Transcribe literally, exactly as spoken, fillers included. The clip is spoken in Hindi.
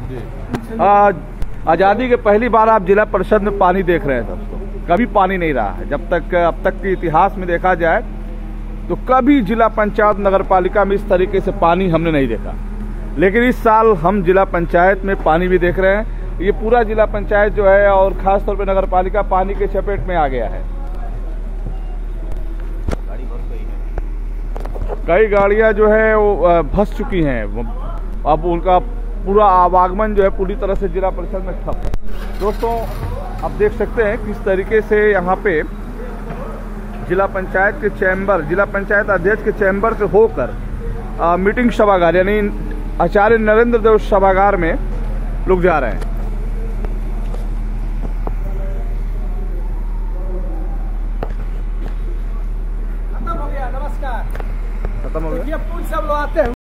आज़ादी के पहली बार आप जिला परिषद में पानी देख रहे हैं दोस्तों। कभी पानी नहीं रहा है, जब तक अब तक के इतिहास में देखा जाए तो कभी जिला पंचायत नगर पालिका में इस तरीके से पानी हमने नहीं देखा। लेकिन इस साल हम जिला पंचायत में पानी भी देख रहे हैं। ये पूरा जिला पंचायत जो है और खासतौर पर नगर पालिका पानी के चपेट में आ गया है। कई गाड़ियां जो है वो फंस चुकी हैं। अब उनका पूरा आवागमन जो है पूरी तरह से जिला परिषद में ठप है। दोस्तों आप देख सकते हैं किस तरीके से यहाँ पे जिला पंचायत के चैम्बर, जिला पंचायत अध्यक्ष के चैम्बर से होकर आ, मीटिंग सभागार यानी आचार्य नरेंद्र देव सभागार में लोग जा रहे हैं। खत्म हो गया, नमस्कार। खत्म हो गया, सब लोग आते हैं।